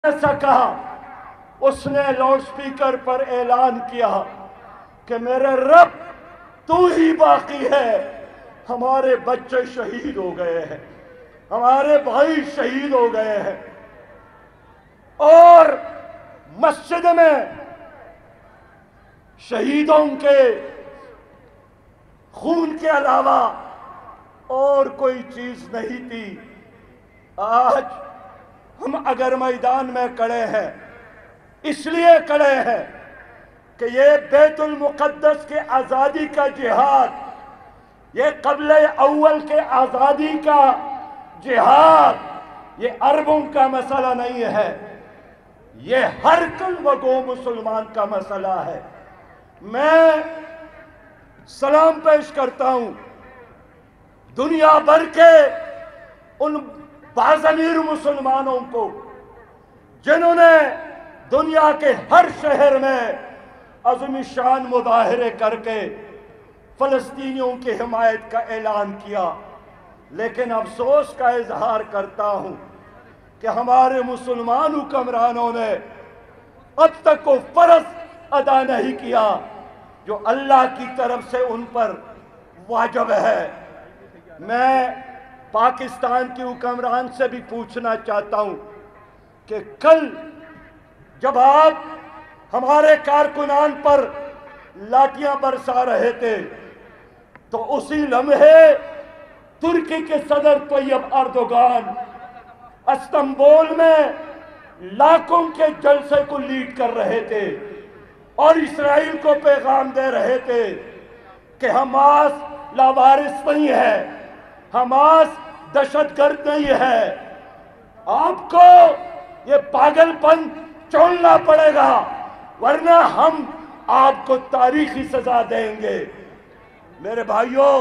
ایسا کہا، اس نے لاؤڈ سپیکر پر اعلان کیا کہ میرے رب تو ہی باقی ہے، ہمارے بچے شہید ہو گئے ہیں، ہمارے بھائی شہید ہو گئے ہیں۔ اور مسجد میں شہیدوں کے خون کے علاوہ اور کوئی چیز نہیں تھی۔ آج ہم اگر میدان میں کھڑے ہیں اس لیے کھڑے ہیں کہ یہ بیت المقدس کے آزادی کا جہاد، یہ قبلہ اول کے آزادی کا جہاد، یہ عربوں کا مسئلہ نہیں ہے، یہ ہر قلب گو مسلمان کا مسئلہ ہے۔ میں سلام پیش کرتا ہوں دنیا بھر کے ان باضمیر مسلمانوں کو جنہوں نے دنیا کے ہر شہر میں عظیم شان مظاہرے کر کے فلسطینیوں کی حمایت کا اعلان کیا، لیکن افسوس کا اظہار کرتا ہوں کہ ہمارے مسلمان حکمرانوں نے اب تک وہ فرض ادا نہیں کیا جو اللہ کی طرف سے ان پر واجب ہے۔ میں پاکستان کی حکمران سے بھی پوچھنا چاہتا ہوں کہ کل جب آپ ہمارے کارکنان پر لاٹیاں برسا رہے تھے تو اسی لمحے ترکی کے صدر طیب اردوغان استنبول میں لاکھوں کے جلسے کو لیڈ کر رہے تھے اور اسرائیل کو پیغام دے رہے تھے کہ حماس لاوارث نہیں ہے، حماس دہشت گرد نہیں ہے۔ آپ کو یہ پاگل پن چھوڑنا پڑے گا ورنہ ہم آپ کو تاریخی سزا دیں گے۔ میرے بھائیوں،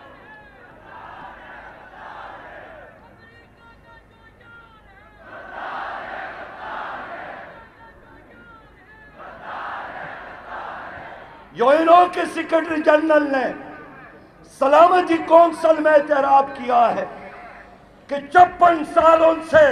یونو کے سیکرٹری جنرل نے سلامتی کونسل میں اعتراف کیا ہے کہ 56 سالوں سے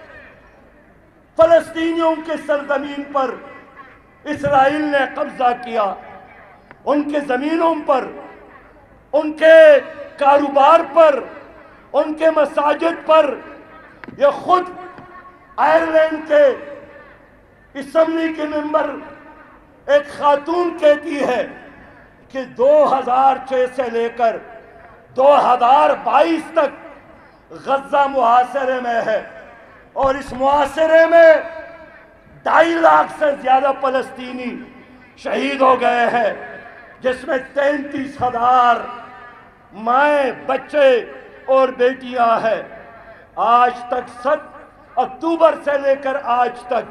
فلسطینیوں کے سرزمین پر اسرائیل نے قبضہ کیا، ان کے زمینوں پر، ان کے کاروبار پر، ان کے مساجد پر۔ یہ خود آئرلینڈ کے اسمبلی کے ممبر ایک خاتون کہتی ہے کہ 2006 سے لے کر 2022 تک غزہ محاصرے میں ہے اور اس محاصرے میں 2.5 لاکھ سے زیادہ فلسطینی شہید ہو گئے ہیں، جس میں 33,000 مائیں، بچے اور بیٹیاں ہیں۔ آج تک 7 اکتوبر سے لے کر آج تک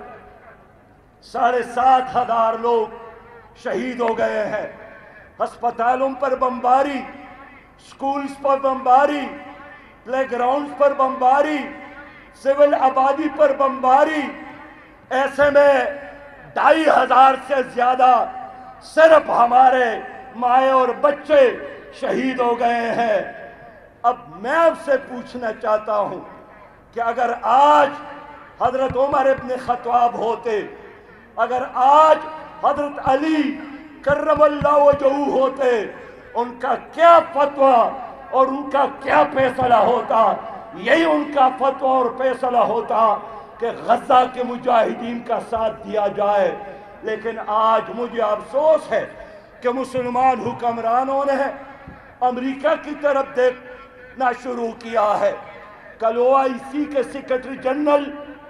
7,500 لوگ شہید ہو گئے ہیں۔ ہسپتالوں پر بمباری، سکولز پر بمباری، پلے گراؤنڈز پر بمباری، سول آبادی پر بمباری۔ ایسے میں 2,500 سے زیادہ صرف ہمارے مائیں اور بچے شہید ہو گئے ہیں۔ اب میں آپ سے پوچھنا چاہتا ہوں کہ اگر آج حضرت عمر ابن خطاب ہوتے، اگر آج حضرت علی کرم اللہ وجہہ ہوتے، ان کا کیا فتویٰ اور ان کا کیا فیصلہ ہوتا؟ یہی ان کا فتویٰ اور فیصلہ ہوتا کہ غزہ کے مجاہدین کا ساتھ دیا جائے۔ لیکن آج مجھے افسوس ہے کہ مسلمان حکمرانوں نے امریکہ کی طرف دیکھنا شروع کیا ہے۔ کل OIC کے secretary general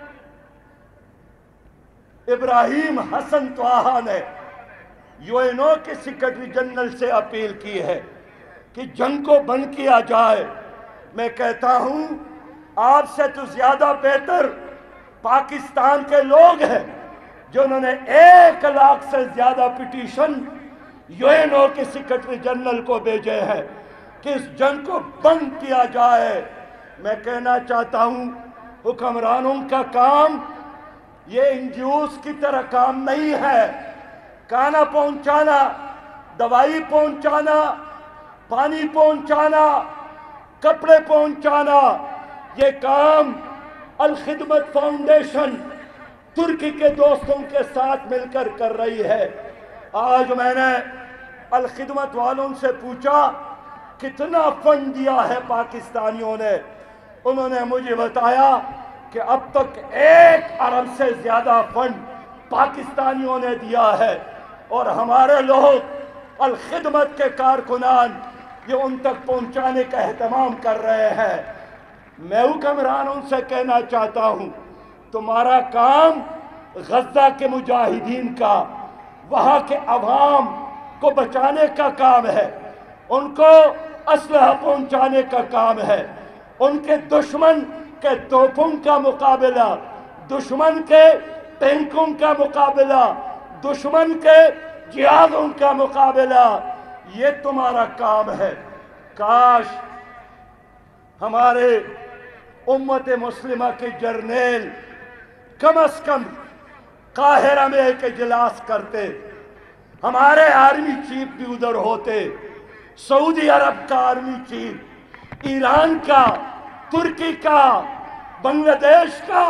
Ibrahim Hassan Taha نے UNO کے سیکرٹری جنرل سے اپیل کی ہے کہ جنگ کو بند کیا جائے۔ میں کہتا ہوں آپ سے تو زیادہ بہتر پاکستان کے لوگ ہیں جنہوں نے 1 لاکھ سے زیادہ پٹیشن UNO کے سیکرٹری جنرل کو بھیجے ہیں کہ اس جنگ کو بند کیا جائے۔ میں کہنا چاہتا ہوں حکمرانوں کا کام یہ NGOs کی طرح کام نہیں ہے۔ کھانا پہنچانا، دوائی پہنچانا، پانی پہنچانا، کپڑے پہنچانا، یہ کام الخدمت فاؤنڈیشن ترکی کے دوستوں کے ساتھ مل کر رہی ہے۔ آج میں نے الخدمت والوں سے پوچھا کتنا فنڈ دیا ہے پاکستانیوں نے، انہوں نے مجھے بتایا کہ اب تک 1 ارب سے زیادہ فنڈ پاکستانیوں نے دیا ہے، اور ہمارے لوگ الخدمت کے کارکنان یہ ان تک پہنچانے کا اہتمام کر رہے ہیں۔ میں حکمرانوں سے کہنا چاہتا ہوں، تمہارا کام غزہ کے مجاہدین کا، وہاں کے عوام کو بچانے کا کام ہے، ان کو اسلحہ پہنچانے کا کام ہے، ان کے دشمن کے توپوں کا مقابلہ، دشمن کے ٹینکوں کا مقابلہ، دشمن کے جہازوں کا مقابلہ، یہ تمہارا کام ہے۔ کاش ہمارے امت مسلمہ کے جرنیل کم از کم قاہرہ میں ایک اجلاس کرتے، ہمارے آرمی چیف بھی ادھر ہوتے، سعودی عرب کا آرمی چیف، ایران کا، ترکی کا، بنگلہ دیش کا،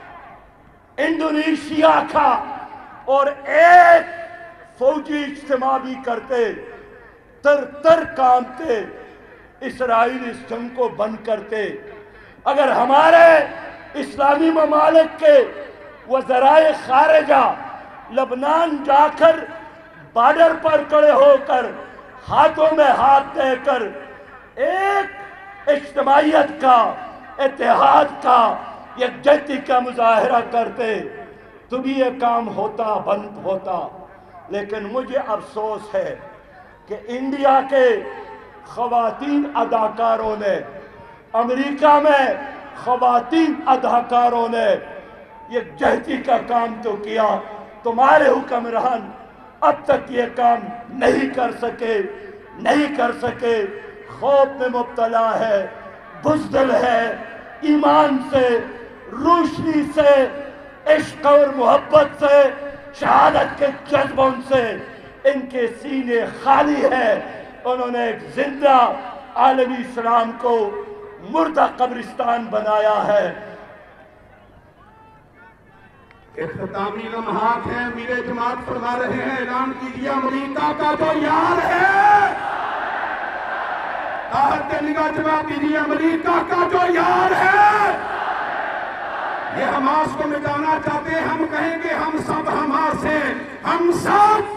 انڈونیشیا کا، اور ایک فوجی اجتماع بھی کرتے، تر کامتے، اسرائیل اس جنگ کو بند کرتے۔ اگر ہمارے اسلامی ممالک کے وزرائے خارجہ لبنان جا کر بارڈر پر کھڑے ہو کر ہاتھوں میں ہاتھ دے کر ایک اجتماعیت کا، اتحاد کا، یکجہتی کا مظاہرہ کرتے تو بھی یہ کام ہوتا، بند ہوتا۔ لیکن مجھے افسوس ہے کہ انڈیا کے خواتین اداکاروں نے، امریکہ میں خواتین اداکاروں نے یکجہتی کا کام تو کیا، تمہارے حکمران اب تک یہ کام نہیں کر سکے، خوف میں مبتلا ہے، بزدل ہے، ایمان سے، روشنی سے، عشق اور محبت سے، شہادت کے جذبوں سے ان کے سینے خالی ہیں۔ انہوں نے ایک زندہ عالمی اسلام کو مردہ قبرستان بنایا ہے۔ اختتامی لمحات ہیں، امیر جماعت فرما رہے ہیں، اعلان کیجیے امریکہ کا جو یار ہے، آہت نگاہ جمع کیجیے امریکہ کا جو یار ہے، یہ حماس کو مٹانا چاہتے ہیں۔ ہم کہیں گے ہم سب حماس ہیں، ہم سب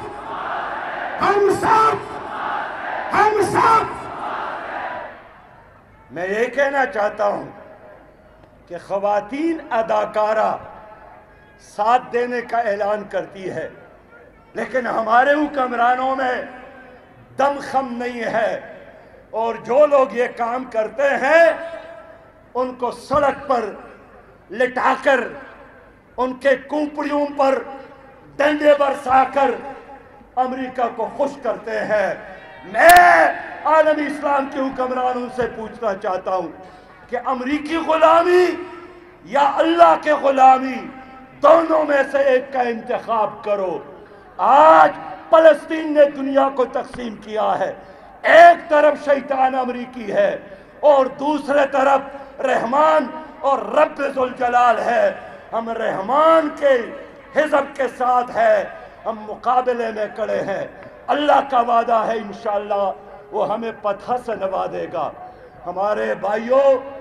میں یہ کہنا چاہتا ہوں کہ خواتین اداکارہ ساتھ دینے کا اعلان کرتی ہے، لیکن ہمارے حکمرانوں میں دم خم نہیں ہے، اور جو لوگ یہ کام کرتے ہیں ان کو سڑک پر لٹا کر، ان کے کھوپڑیوں پر ڈنڈے برسا کر امریکہ کو خوش کرتے ہیں۔ میں عالمی اسلام کے حکمرانوں سے پوچھنا چاہتا ہوں کہ امریکی غلامی یا اللہ کے غلامی، دونوں میں سے ایک کا انتخاب کرو۔ آج فلسطین نے دنیا کو تقسیم کیا ہے، ایک طرف شیطان امریکی ہے اور دوسرے طرف رحمان اور رب ذوالجلال ہے۔ ہم رحمان کے حزب کے ساتھ ہیں، ہم مقابلے میں کھڑے ہیں۔ اللہ کا وعدہ ہے انشاءاللہ وہ ہمیں فتح سے نوازے گا۔ ہمارے بھائیوں،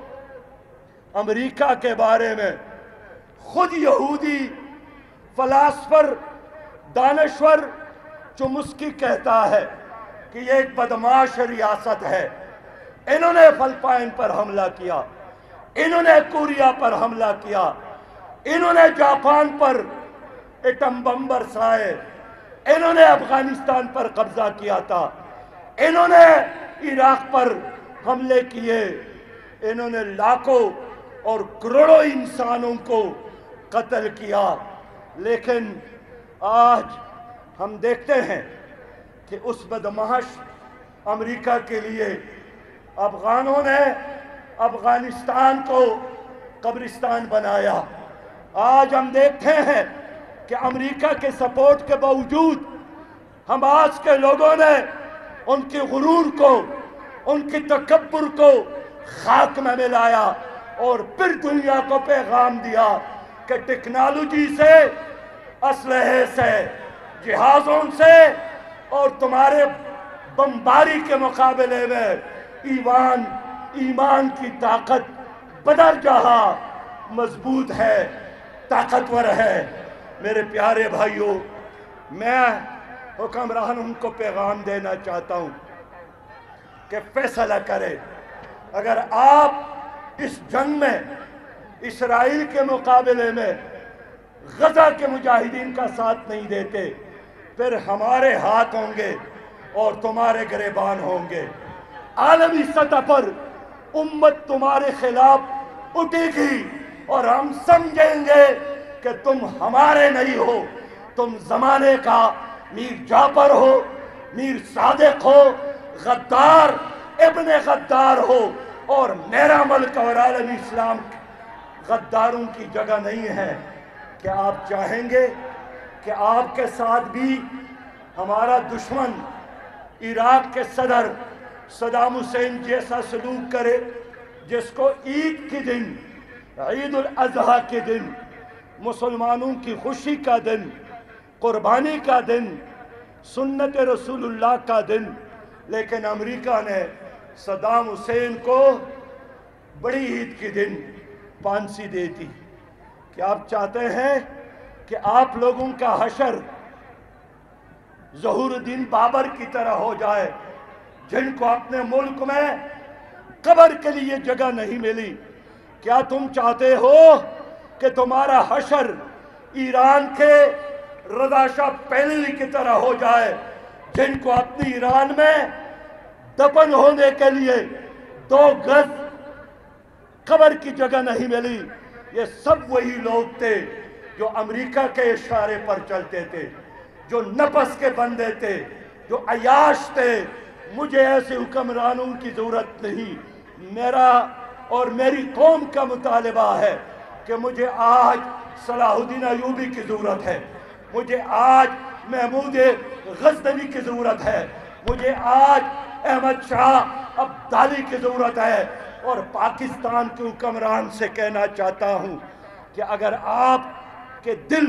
امریکہ کے بارے میں خود یہودی فلاسفر، دانشور چومسکی کہتا ہے کہ یہ ایک بدمعاش ریاست ہے۔ انہوں نے فلپائن پر حملہ کیا، انہوں نے کوریا پر حملہ کیا، انہوں نے جاپان پر ایٹم بم برسائے، انہوں نے افغانستان پر قبضہ کیا تھا، انہوں نے عراق پر حملے کیے، انہوں نے لاکھوں اور کروڑوں انسانوں کو قتل کیا۔ لیکن آج ہم دیکھتے ہیں کہ اس بدمعاش امریکہ کے لیے افغانوں نے افغانستان کو قبرستان بنایا۔ آج ہم دیکھتے ہیں کہ امریکہ کے سپورٹ کے باوجود حماس کے لوگوں نے ان کے غرور کو، ان کے تکبر کو خاک میں ملایا اور پھر دنیا کو پیغام دیا کہ ٹیکنالوجی سے، اسلحے سے، جہازوں سے اور تمہارے بمباری کے مقابلے میں ایمان کی طاقت بدل جہاں مضبوط ہے، طاقتور ہے۔ میرے پیارے بھائیوں، میں حکمرانوں کو پیغام دینا چاہتا ہوں کہ فیصلہ کرے۔ اگر آپ اس جنگ میں اسرائیل کے مقابلے میں غزہ کے مجاہدین کا ساتھ نہیں دیتے، پھر ہمارے ہاتھ ہوں گے اور تمہارے گریبان ہوں گے۔ عالمی سطح پر امت تمہارے خلاف اٹھے گی اور ہم سمجھیں گے کہ تم ہمارے نہیں ہو، تم زمانے کا میر جعفر ہو، میر صادق ہو، غدار ابن غدار ہو، اور میرا ملک اور عالم اسلام غداروں کی جگہ نہیں ہے۔ کیا آپ چاہیں گے کہ آپ کے ساتھ بھی ہمارا دشمن عراق کے صدر صدام حسین جیسا سلوک کرے، جس کو عید کے دن، عید الاضحیٰ کے دن، مسلمانوں کی خوشی کا دن، قربانی کا دن، سنت رسول اللہ کا دن، لیکن امریکہ نے صدام حسین کو بڑی عید کے دن پھانسی دی تھی؟ کیا آپ چاہتے ہیں کہ آپ لوگوں کا حشر ظہور الدین بابر کی طرح ہو جائے، جن کو اپنے ملک میں قبر کے لیے جگہ نہیں ملی؟ کیا تم چاہتے ہو کہ تمہارا حشر ایران کے رضا شاہ پہلوی کی طرح ہو جائے، جن کو اپنی ایران میں دفن ہونے کے لیے 2 گز قبر کی جگہ نہیں ملی؟ یہ سب وہی لوگ تھے جو امریکہ کے اشارے پر چلتے تھے، جو نفس کے بندے تھے، جو عیاش تھے۔ مجھے ایسے حکمرانوں کی ضرورت نہیں۔ میرا اور میری قوم کا مطالبہ ہے کہ مجھے آج صلاح الدین ایوبی کی ضرورت ہے، مجھے آج محمود غزنوی کی ضرورت ہے، مجھے آج احمد شاہ ابدالی کی ضرورت ہے، اور پاکستان کے حکمران سے کہنا چاہتا ہوں کہ اگر آپ کے دل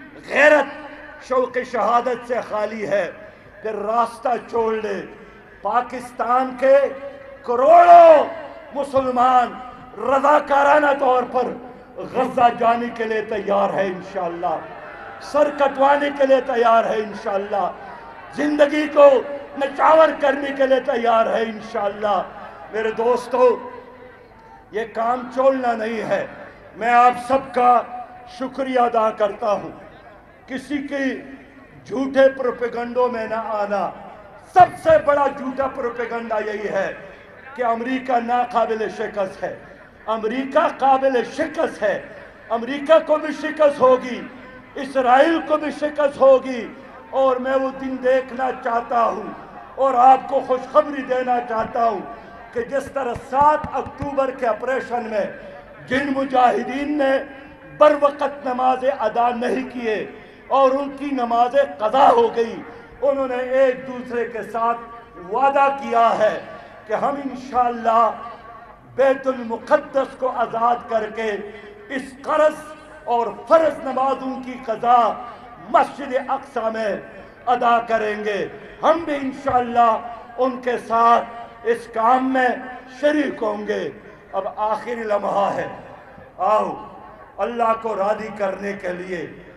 غیرت شوق شہادت سے خالی ہے، پھر راستہ چھوڑ لے۔ پاکستان کے کروڑوں مسلمان رضاکارانہ طور پر غزہ جانے کے لیے تیار ہے انشاءاللہ، سر کٹوانے کے لیے تیار ہے انشاءاللہ، زندگی کو نچاور کرنے کے لیے تیار ہے انشاءاللہ۔ میرے دوستو، یہ کام چھوڑنا نہیں ہے۔ میں آپ سب کا شکریہ ادا کرتا ہوں، کسی کی جھوٹے پروپیگنڈوں میں نہ آنا۔ سب سے بڑا جھوٹا پروپیگنڈا یہی ہے کہ امریکہ ناقابل شکست ہے۔ امریکہ قابل شکست ہے، امریکہ کو بھی شکست ہوگی، اسرائیل کو بھی شکست ہوگی، اور میں وہ دن دیکھنا چاہتا ہوں اور آپ کو خوشخبری دینا چاہتا ہوں کہ جس طرح 7 اکتوبر کے آپریشن میں جن مجاہدین نے بروقت نمازیں ادا نہیں کیے اور ان کی نمازیں قضا ہو گئی، انہوں نے ایک دوسرے کے ساتھ وعدہ کیا ہے کہ ہم انشاءاللہ بیت المقدس کو آزاد کر کے اس قرض اور فرض نمازوں کی قضا مسجد اقصی میں ادا کریں گے۔ ہم بھی انشاءاللہ ان کے ساتھ اس کام میں شریک ہوں گے۔ اب آخری لمحہ ہے، آؤ اللہ کو راضی کرنے کے لیے